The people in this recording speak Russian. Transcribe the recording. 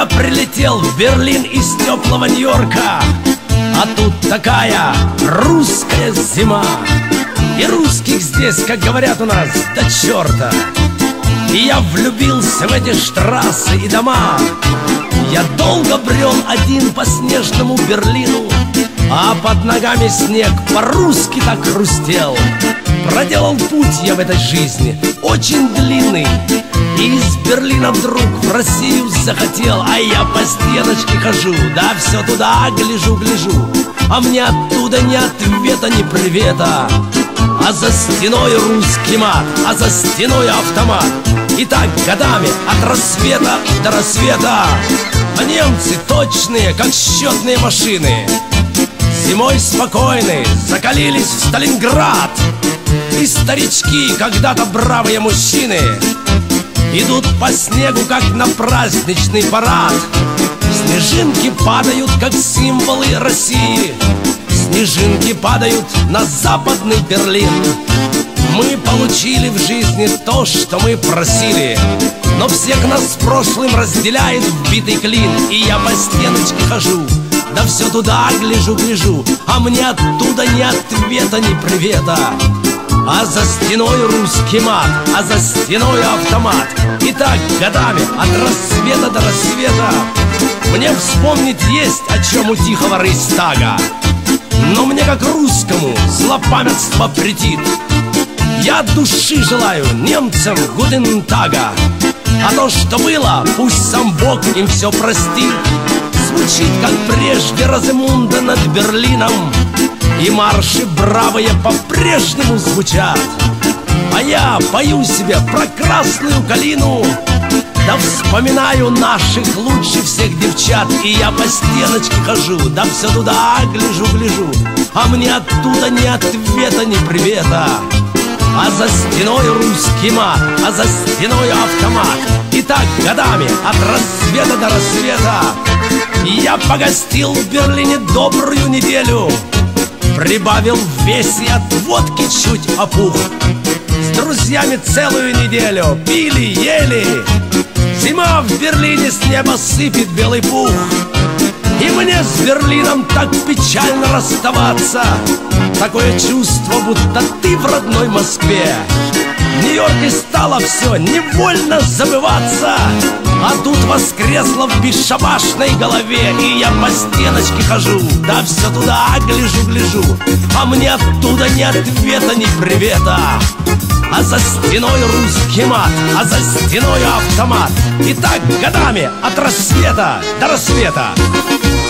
Я прилетел в Берлин из теплого Нью-Йорка, а тут такая русская зима. И русских здесь, как говорят у нас, до черта. И я влюбился в эти штрассы и дома. Я долго брел один по снежному Берлину, а под ногами снег по-русски так хрустел. Проделал путь я в этой жизни очень длинный, и из Берлина вдруг в Россию захотел. А я по стеночке хожу, да все туда гляжу, а мне оттуда ни ответа, ни привета. А за стеной русский мат, а за стеной автомат. И так годами от рассвета до рассвета. А немцы точные, как счетные машины, зимой спокойны, закалились в Сталинград. И старички, когда-то бравые мужчины, идут по снегу, как на праздничный парад. Снежинки падают, как символы России. Снежинки падают на западный Берлин. Мы получили в жизни то, что мы просили, но всех нас с прошлым разделяет вбитый клин. И я по стеночке хожу, да все туда гляжу, а мне оттуда ни ответа, ни привета. А за стеной русский мат, а за стеной автомат. И так годами от рассвета до рассвета. Мне вспомнить есть о чем у тихого Рейхстага, но мне как русскому злопамятство претит. Я от души желаю немцам гутентага, а то, что было, пусть сам Бог им все простит. Звучит, как прежде, Роземунда над Берлином, и марши бравые по-прежнему звучат. А я пою себе про красную калину, да вспоминаю наших лучше всех девчат. И я по стеночке хожу, да все туда гляжу, а мне оттуда ни ответа, ни привета. А за стеной русский мат, а за стеной автомат. И так годами от рассвета до рассвета. Я погостил в Берлине добрую неделю, прибавил в весе, от водки чуть опух. С друзьями целую неделю пили, ели. Зима в Берлине, с неба сыпет белый пух. И мне с Берлином так печально расставаться. Такое чувство, будто ты в родной Москве. В Нью-Йорке стало все невольно забываться, а тут воскресло в бесшабашной голове. И я по стеночке хожу, да все туда гляжу, а мне оттуда ни ответа, ни привета. А за стеной русский мат, а за стеной автомат. И так годами от рассвета до рассвета.